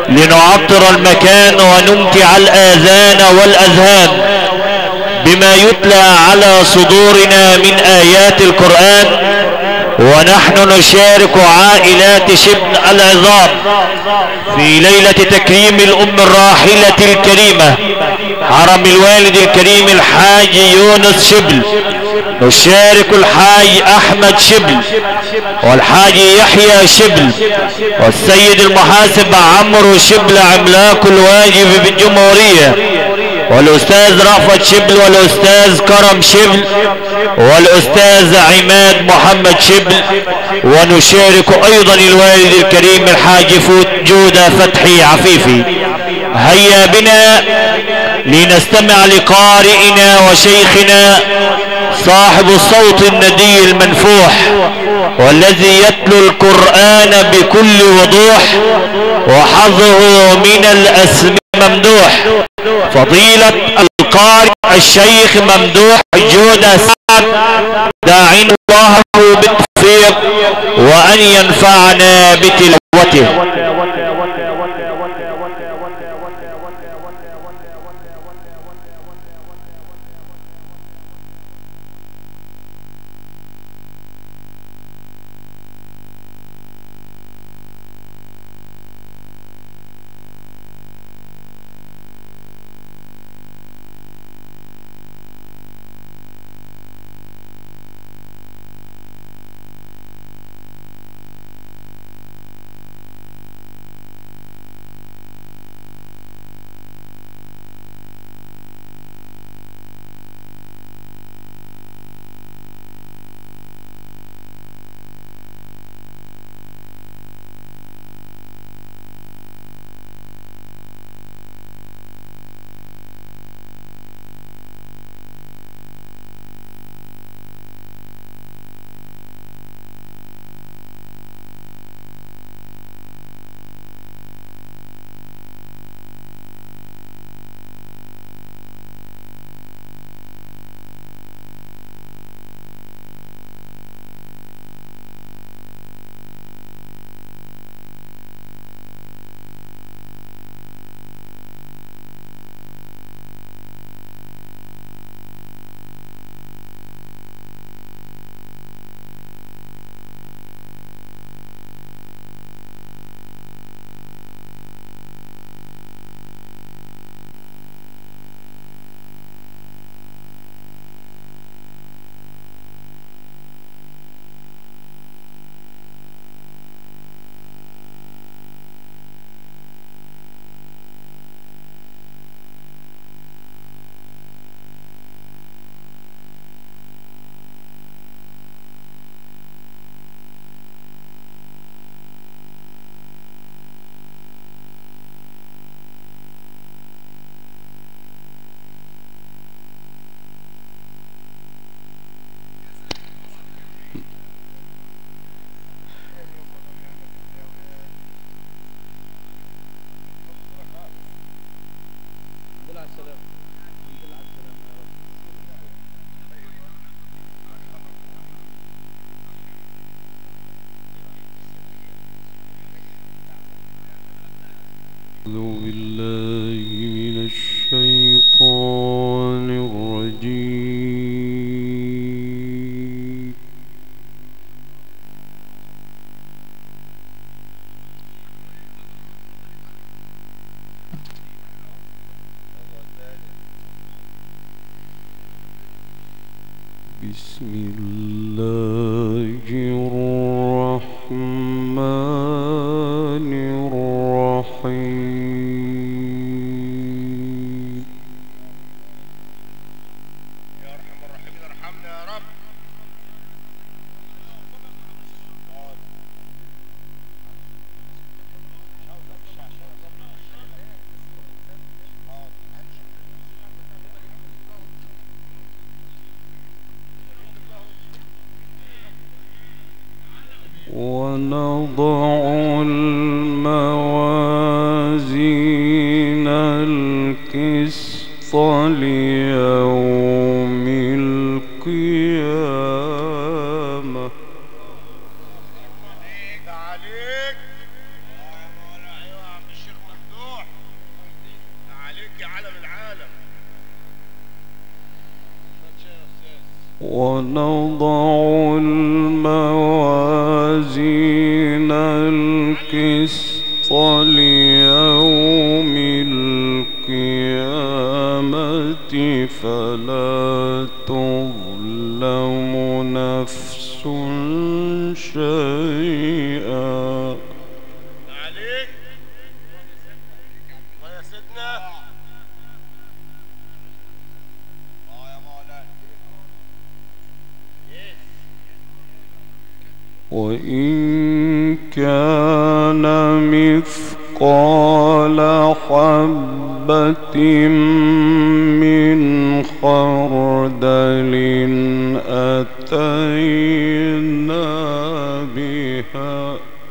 لنعطر المكان ونمتع الآذان والأذهان بما يتلى على صدورنا من آيات القرآن، ونحن نشارك عائلات شبل العظام في ليلة تكريم الأم الراحلة الكريمة حرم الوالد الكريم الحاج يونس شبل. نشارك الحاج أحمد شبل والحاج يحيى شبل والسيد المحاسب عمرو شبل عملاق الواجب بالجمهورية، والأستاذ رأفت شبل والأستاذ كرم شبل والأستاذ عماد محمد شبل. ونشارك أيضا الوالد الكريم الحاج جودة فتحي عفيفي. هيا بنا لنستمع لقارئنا وشيخنا صاحب الصوت الندي المنفوح والذي يتلو القرآن بكل وضوح وحظه من الأسماء ممدوح، فضيلة القارئ الشيخ ممدوح جودة سعد، داعين الله بالتوفيق وأن ينفعنا بتلاوته. أعوذ بالله من الشيطان الرجيم. بسم الله الرحمن الرحيم. يا أرحم الراحمين ارحمنا يا رب. ونضع الموازين القسط ليوم القيامة. عليك يا مولاي يا عم الشيخ محمود. ونضع الموازين القسط ليوم القيامة فلا تظلم نفس شيئا. عليك الله يا سيدنا. يا مولانا. وإن كان مثقال حبة من خردل أتينا بها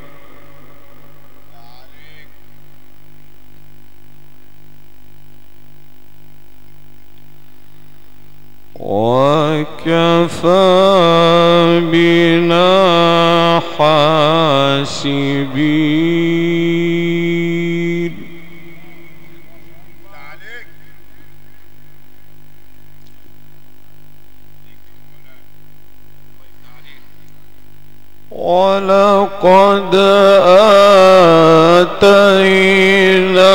وكفى بنا حاسبين. ولقد آتينا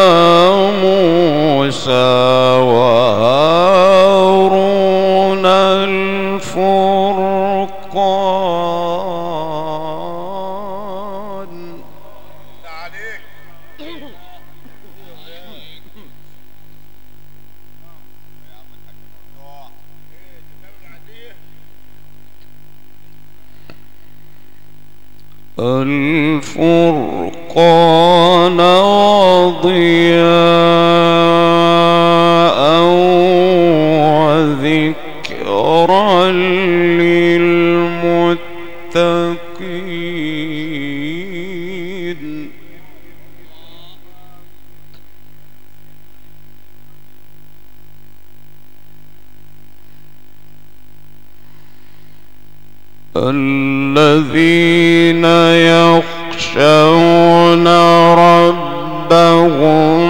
موسى وهارون الفرقان. الفرقان وضياء وذكرا للمتقين. الذين يخشون ربهم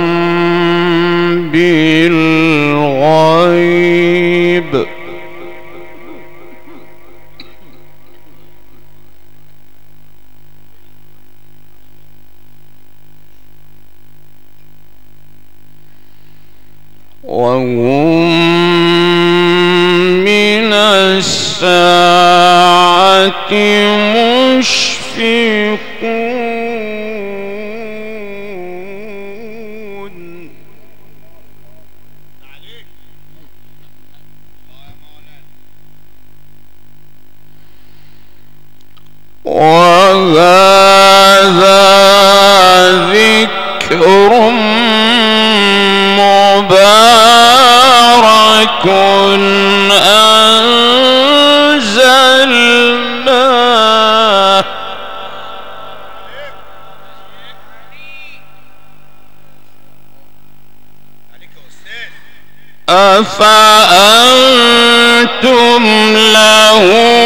بالغيب وهم من الساعة مشفقون. وهذا ذكر مبارك أنزلناه أفأنتم له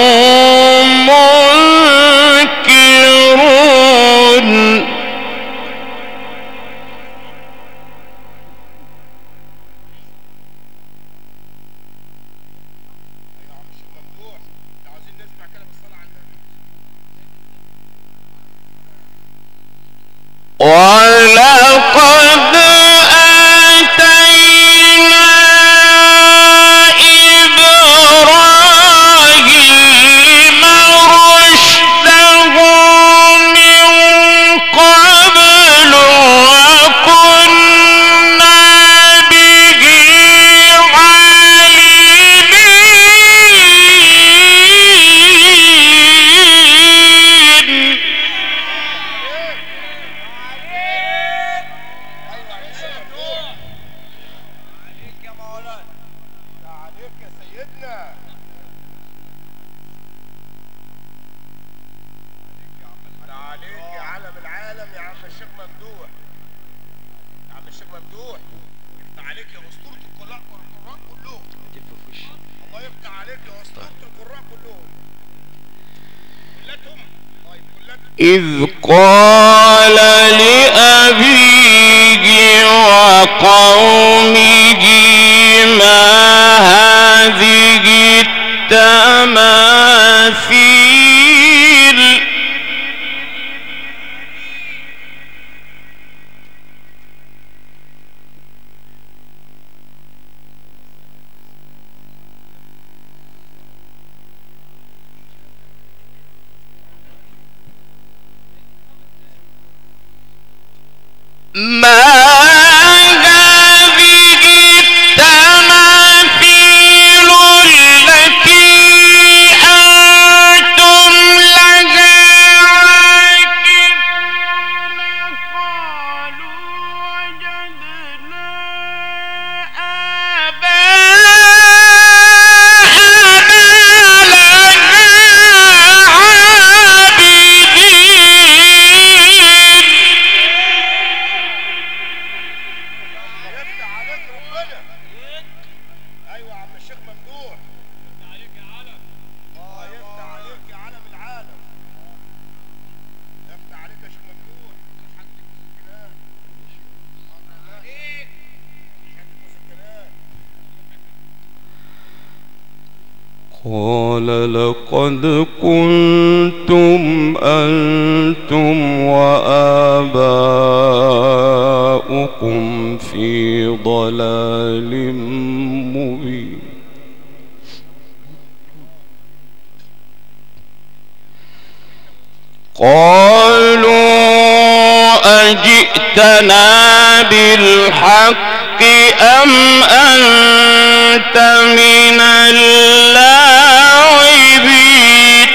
منكرون. ولقد آتينا إبراهيم رشده من قبل وكنا به عالمين. إذ قال لأبيه وقومه ما هذه التربية ما هذه التماثيل التي أنتم لها عاكفون قالوا وجدنا يفتح عليك ربنا. ايوه يا عم الشيخ ممدوح. يفتح عليك يا علم. يفتح عليك يا علم العالم. يفتح عليك يا شيخ ممدوح. مسكنات. عليك. مسكنات. قال لقد كنتم أنتم وآباؤكم في ضلال مبين قالوا أجئتنا بالحق أم أنت من اللاعبين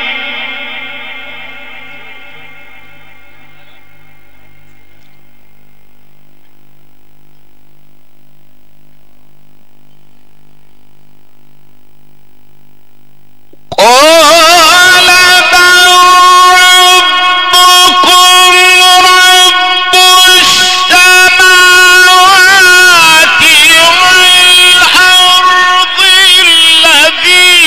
قال بل ربكم رب السماوات والأرض الذي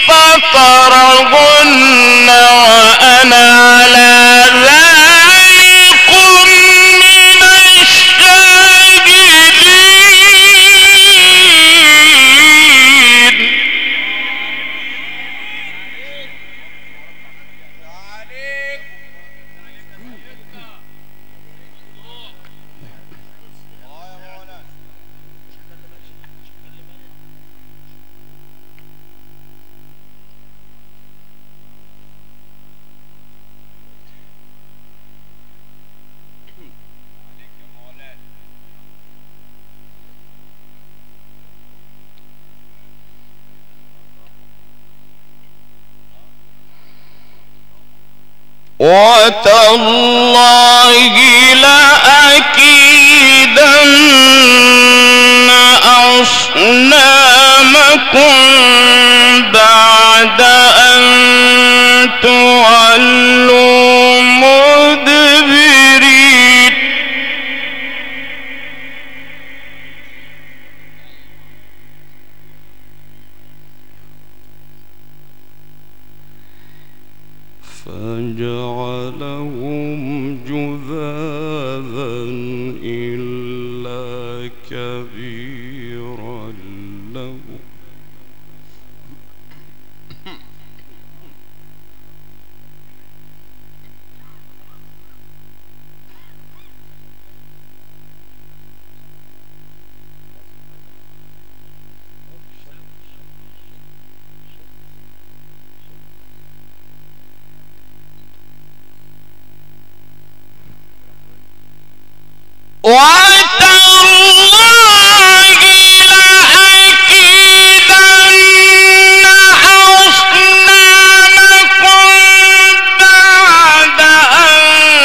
فطرهن وأنا على ذلكم من الشاهدين عليك. يا مولانا. عليك يا مولانا. وتالله لأكيدن أصنامكم بعد أن تولوا مدبرين فجعلهم جذاذا إلا كبيرا لهم وتالله لأكيدن أصنامكم بعد أن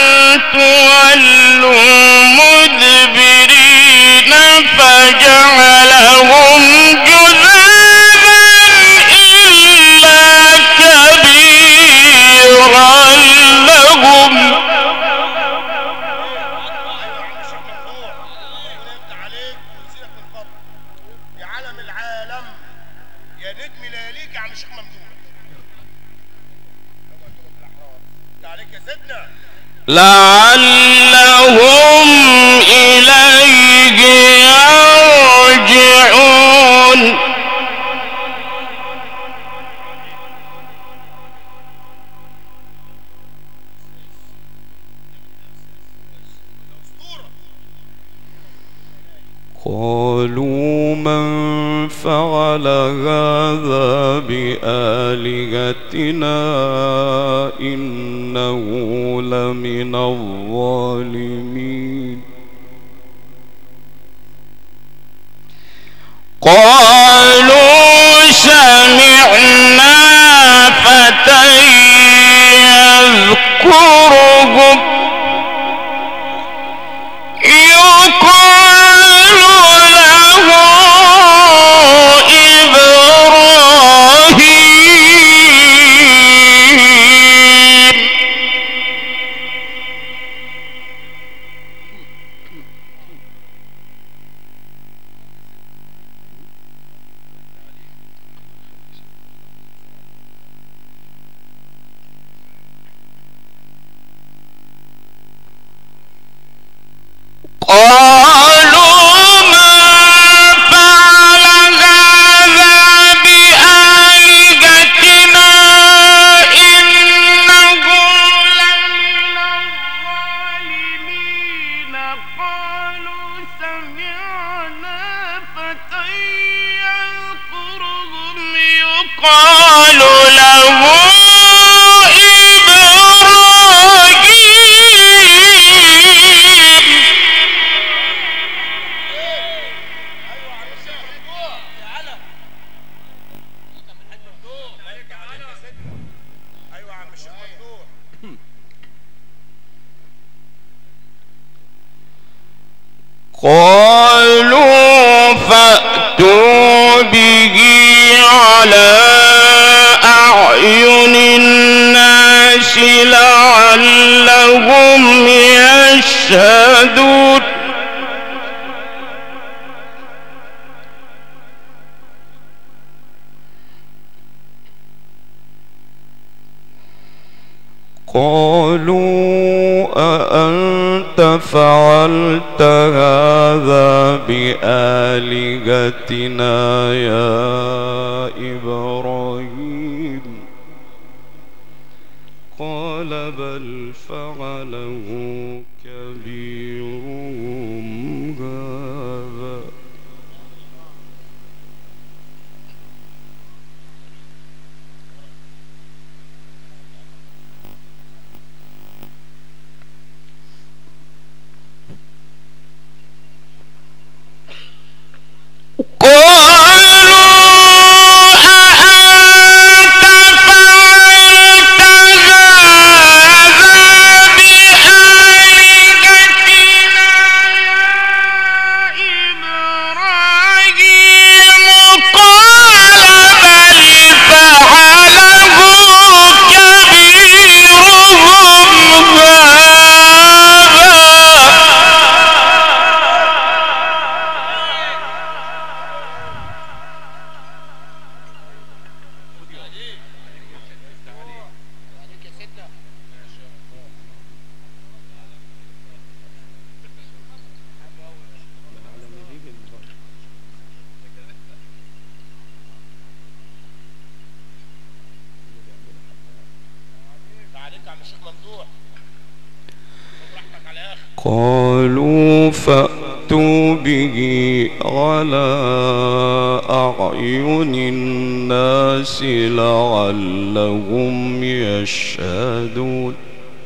تولوا مدبرين فجعلهم جذاذا إلا كبيرا لهم لعلهم إليه يرجعون قالوا من فعل هذا بآلهتنا إنه لمن الظالمين قالوا سمعنا فتى يذكرهم يقال له قالوا فأتوا به على أعين الناس لعلهم يشهدون قالوا أأنت فعلت هذا بآلهتنا يا إبراهيم قال بل فعله كبيرهم هذا قالوا فأتوا به على أعين الناس لعلهم يشهدون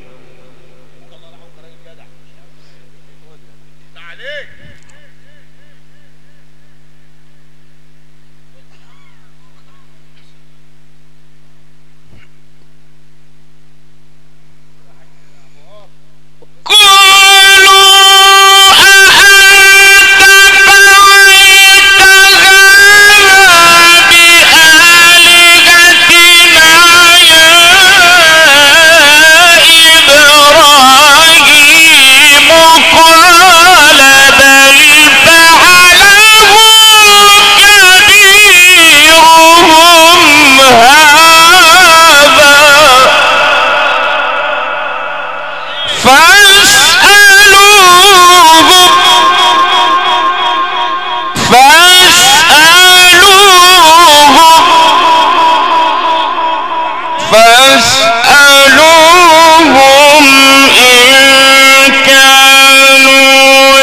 فاسألوهم إن كانوا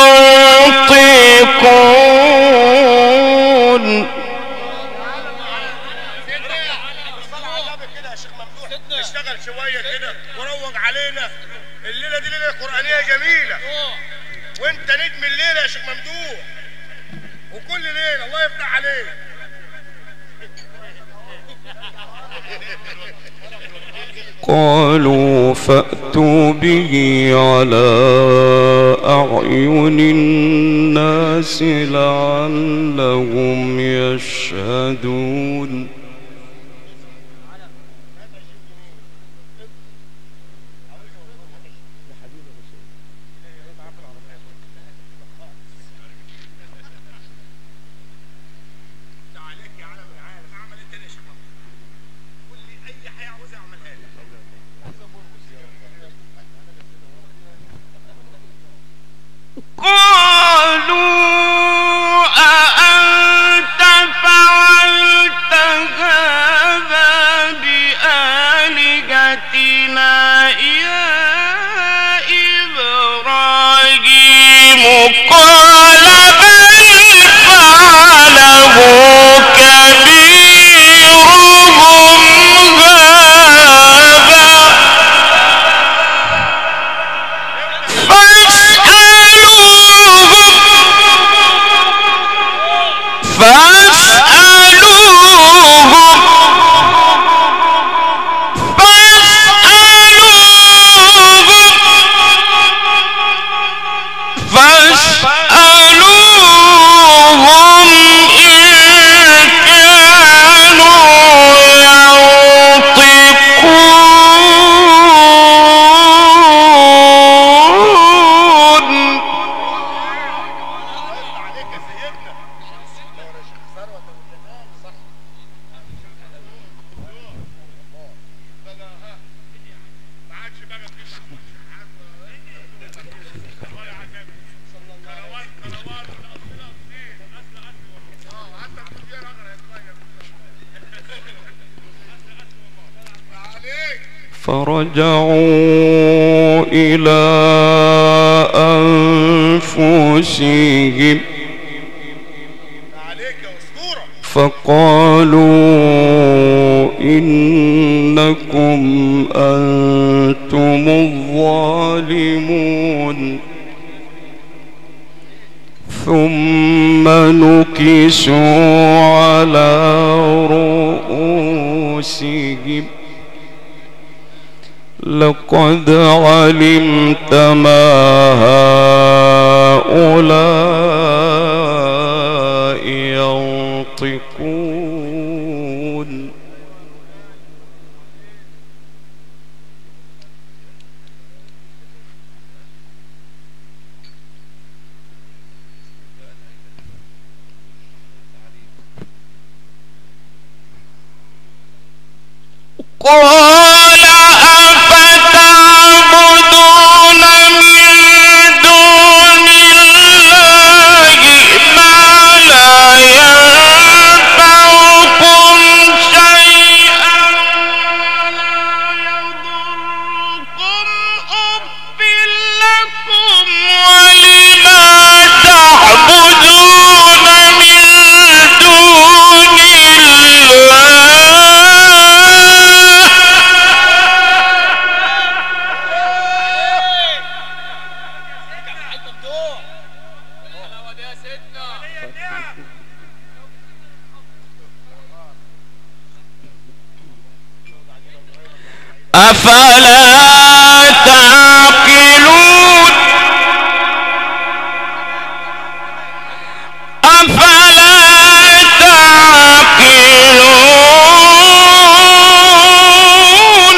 ينطقون اشتغل شوية كده وروج علينا. الليلة دي ليلة قرآنية جميلة وانت نجم الليلة يا شيخ ممدوح وكل ليلة الله يفتح عليك. قالوا فأتوا به على أعين الناس لعلهم يشهدون قالوا أأنت فعلت هذا بآلهتنا يا إبراهيم فاسألوهم إن كانوا ينطقون. فرجعوا إلى أنفسهم فقالوا إنكم أنتم الظالمون. ثم نكسوا على رؤوسهم لقد علمت ما هؤلاء ينطقون. قال أفتعبدون من دون الله ما لا ينفعكم شيئا ولا يضركم أف لكم ولما تعبدون من دون الله أفلا تعقلون. أفلا تعقلون.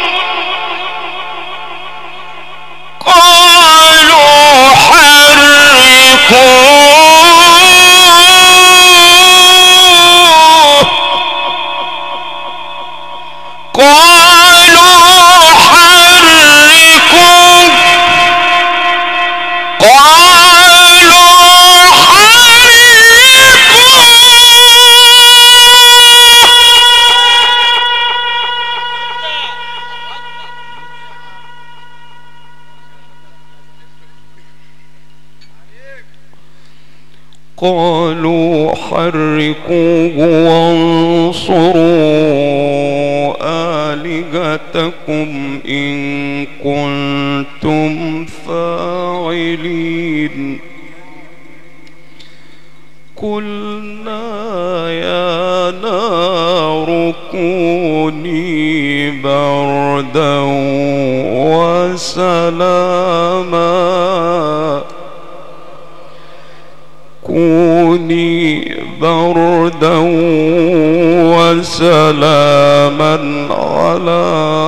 قالوا حرقوه. قالوا حرقوه وانصروا آلهتكم إن كنتم فاعلين. قلنا يا نار كوني بردا وسلاما كوني بردا وسلاما على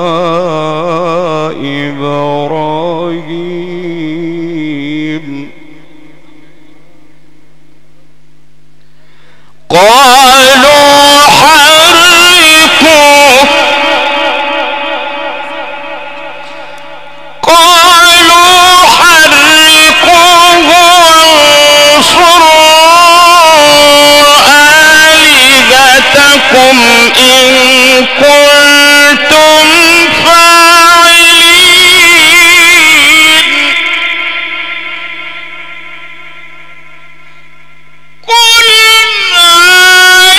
إبراهيم. قالوا حرقوه. قالوا حرقوه وانصروا آلهتكم إن كنتم فاعلين. قلنا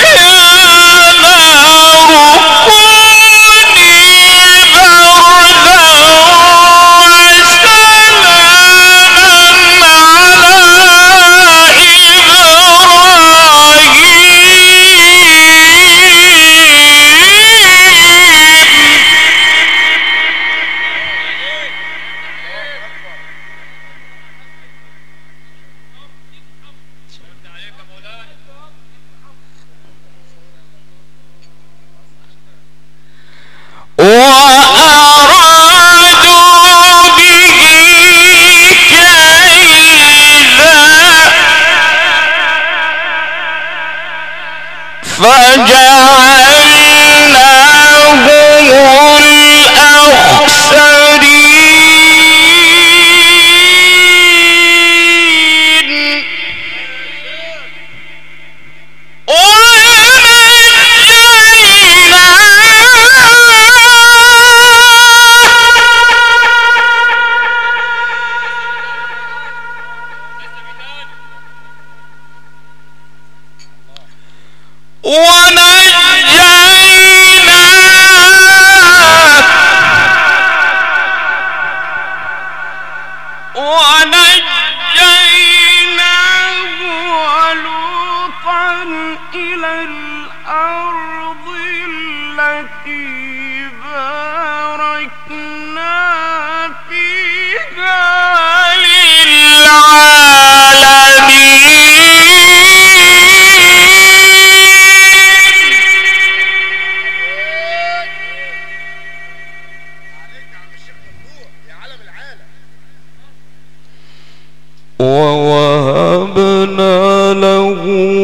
ووهبنا له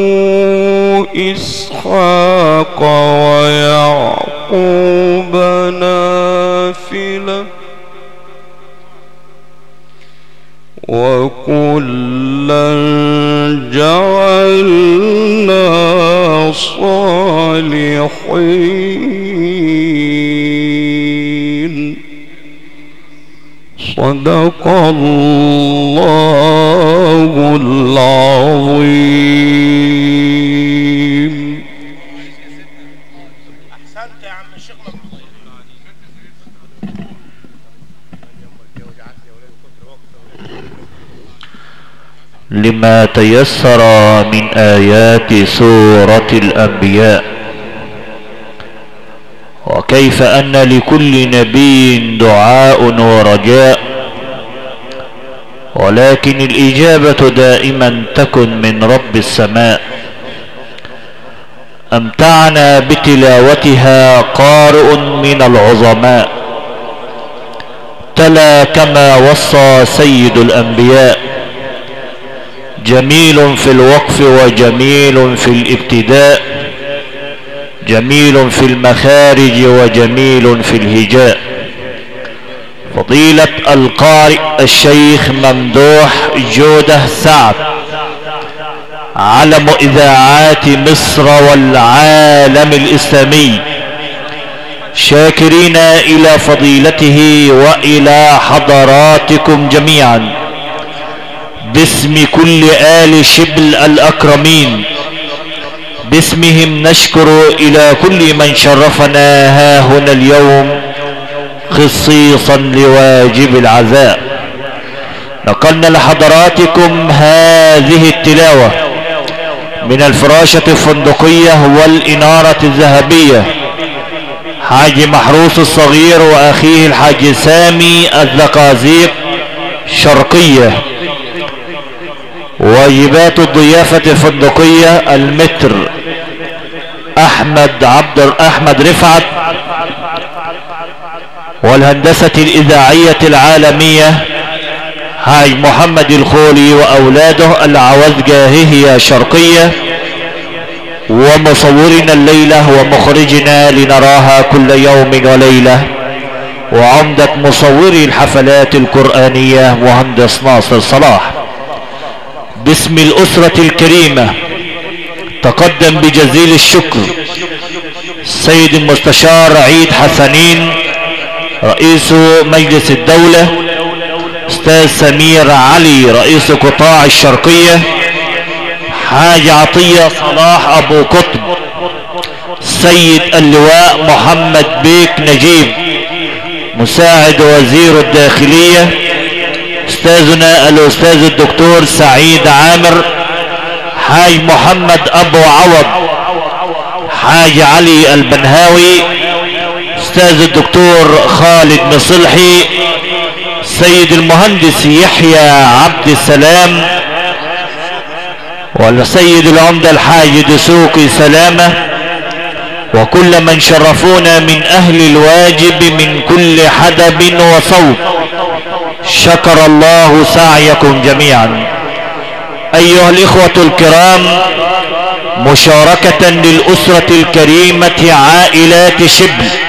إسحاق ويعقوب نافلة وكلا جعلنا صالحين. صدق الله العظيم. احسنت يا عم الشيخ ممدوح. لما تيسر من آيات سورة الأنبياء، وكيف أن لكل نبي دعاء ورجاء، ولكن الإجابة دائما تكن من رب السماء. أمتعنا بتلاوتها قارئ من العظماء، تلا كما وصى سيد الأنبياء، جميل في الوقف وجميل في الابتداء، جميل في المخارج وجميل في الهجاء. فضيلة القارئ الشيخ ممدوح جودة سعد، علم إذاعات مصر والعالم الإسلامي، شاكرين إلى فضيلته وإلى حضراتكم جميعا باسم كل آل شبل الأكرمين. باسمهم نشكر إلى كل من شرفنا ها هنا اليوم خصيصا لواجب العزاء. نقلنا لحضراتكم هذه التلاوة من الفراشة الفندقية والإنارة الذهبية، حاج محروس الصغير وأخيه الحاج سامي الزقازيق شرقية. واجبات الضيافة الفندقية المتر أحمد رفعت، والهندسة الإذاعية العالمية حاج محمد الخولي وأولاده العوزجاهية شرقية، ومصورنا الليلة ومخرجنا لنراها كل يوم وليلة، وعمدة مصوري الحفلات القرآنية مهندس ناصر صلاح. باسم الأسرة الكريمة تقدم بجزيل الشكر السيد المستشار عيد حسنين رئيس مجلس الدولة، استاذ سمير علي رئيس قطاع الشرقية، حاج عطية صلاح أبو قطب، سيد اللواء محمد بيك نجيب مساعد وزير الداخلية، استاذنا الاستاذ الدكتور سعيد عامر، حاج محمد ابو عوض، حاج علي البنهاوي، استاذ الدكتور خالد مصلحي، سيد المهندس يحيى عبد السلام، والسيد العمدة الحاج دسوقي سلامة، وكل من شرفونا من اهل الواجب من كل حدب وصوب. شكر الله سعيكم جميعا. ايها الاخوة الكرام، مشاركة للأسرة الكريمة عائلات شبل